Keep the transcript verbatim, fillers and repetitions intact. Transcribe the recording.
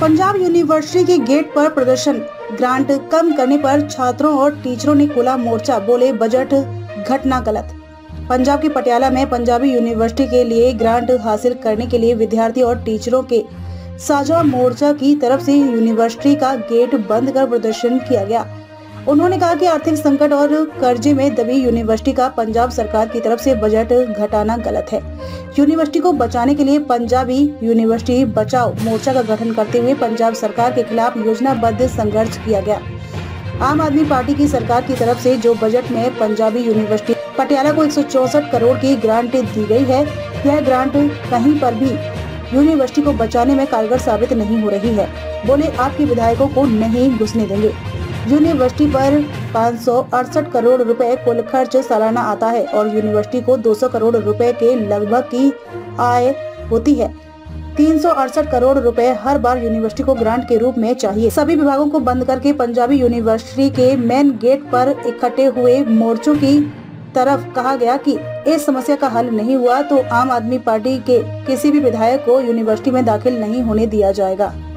Punjab university के gate पर प्रदर्शन, ग्रांट कम करने पर छात्रों और टीचरों ने खोला मोर्चा, बोले बजट घटना गलत। पंजाब के पटियाला में पंजाबी यूनिवर्सिटी के लिए ग्रांट हासिल करने के लिए विद्यार्थी और टीचरों के साझा मोर्चा की तरफ से यूनिवर्सिटी का गेट बंद कर प्रदर्शन किया गया। उन्होंने कहा कि आर्थिक संकट और कर्जे में दबी यूनिवर्सिटी का पंजाब सरकार की तरफ से बजट घटाना गलत है। यूनिवर्सिटी को बचाने के लिए पंजाबी यूनिवर्सिटी बचाओ मोर्चा का गठन करते हुए पंजाब सरकार के खिलाफ योजनाबद्ध संघर्ष किया गया। आम आदमी पार्टी की सरकार की तरफ से जो बजट में पंजाबी यूनिवर्सिटी पटियाला को एक सौ चौसठ करोड़ की ग्रांट दी गई है, यह ग्रांट कहीं पर भी यूनिवर्सिटी को बचाने में कारगर साबित नहीं हो रही है। बोले आपके विधायकों को नहीं घुसने देंगे। यूनिवर्सिटी पर पाँच सौ अड़सठ करोड़ रुपए कुल खर्च सालाना आता है और यूनिवर्सिटी को दो सौ करोड़ रुपए के लगभग की आय होती है। तीन सौ अड़सठ करोड़ रुपए हर बार यूनिवर्सिटी को ग्रांट के रूप में चाहिए। सभी विभागों को बंद करके पंजाबी यूनिवर्सिटी के मेन गेट पर इकट्ठे हुए मोर्चों की तरफ कहा गया कि इस समस्या का हल नहीं हुआ तो आम आदमी पार्टी के किसी भी विधायक को यूनिवर्सिटी में दाखिल नहीं होने दिया जाएगा।